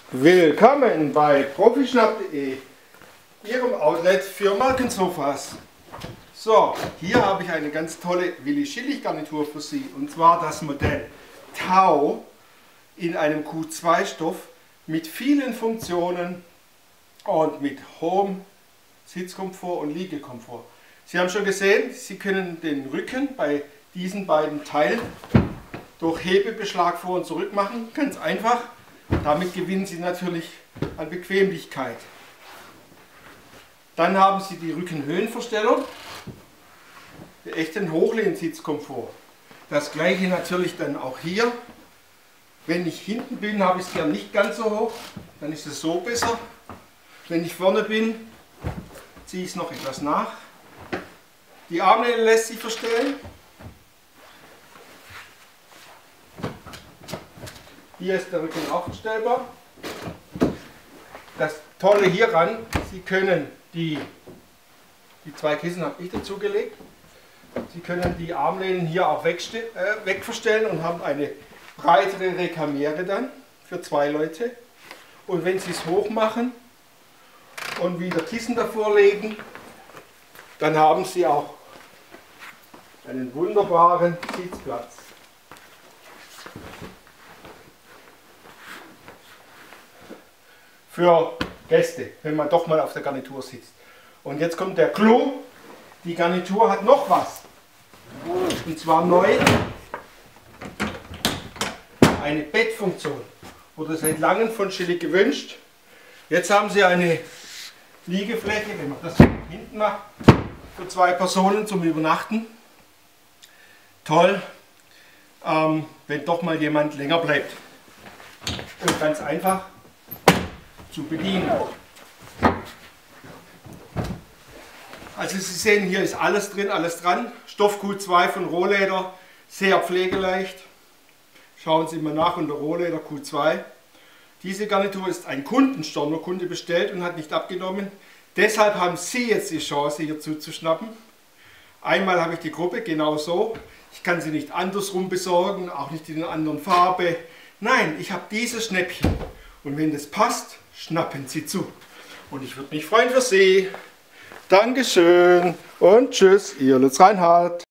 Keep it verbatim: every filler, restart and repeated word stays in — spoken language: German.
Willkommen bei profischnapp punkt de, Ihrem Outlet für Markensofas. So, hier habe ich eine ganz tolle Willi Schillig Garnitur für Sie, und zwar das Modell Tau in einem Q zwei Stoff mit vielen Funktionen und mit hohem Sitzkomfort und Liegekomfort. Sie haben schon gesehen, Sie können den Rücken bei diesen beiden Teilen durch Hebebeschlag vor und zurück machen, ganz einfach. Damit gewinnen Sie natürlich an Bequemlichkeit. Dann haben Sie die Rückenhöhenverstellung, den echten Hochlehnsitzkomfort. Das gleiche natürlich dann auch hier. Wenn ich hinten bin, habe ich es gern nicht ganz so hoch, dann ist es so besser. Wenn ich vorne bin, ziehe ich es noch etwas nach. Die Armlehne lässt sich verstellen. Hier ist der Rücken auch verstellbar. Das Tolle hieran, Sie können die, die zwei Kissen habe ich dazu gelegt. Sie können die Armlehnen hier auch äh, wegverstellen und haben eine breitere Rekamiere dann für zwei Leute. Und wenn Sie es hoch machen und wieder Kissen davor legen, dann haben Sie auch einen wunderbaren Sitzplatz. Für Gäste, wenn man doch mal auf der Garnitur sitzt. Und jetzt kommt der Clou. Die Garnitur hat noch was. Und zwar neu eine Bettfunktion. Wurde seit langem von Schillig gewünscht. Jetzt haben Sie eine Liegefläche, wenn man das hinten macht, für zwei Personen zum Übernachten. Toll, ähm, wenn doch mal jemand länger bleibt. Und ganz einfach zu bedienen. Also Sie sehen, hier ist alles drin, alles dran. Stoff Q zwei von Rohleder, sehr pflegeleicht. Schauen Sie mal nach unter Rohleder Q zwei. Diese Garnitur ist ein Kundenstornokunde bestellt und hat nicht abgenommen. Deshalb haben Sie jetzt die Chance, hier zuzuschnappen. Einmal habe ich die Gruppe genau so. Ich kann sie nicht andersrum besorgen, auch nicht in einer anderen Farbe. Nein, ich habe dieses Schnäppchen. Und wenn das passt, schnappen Sie zu. Und ich würde mich freuen für Sie. Dankeschön und tschüss, Ihr Lutz Reinhardt.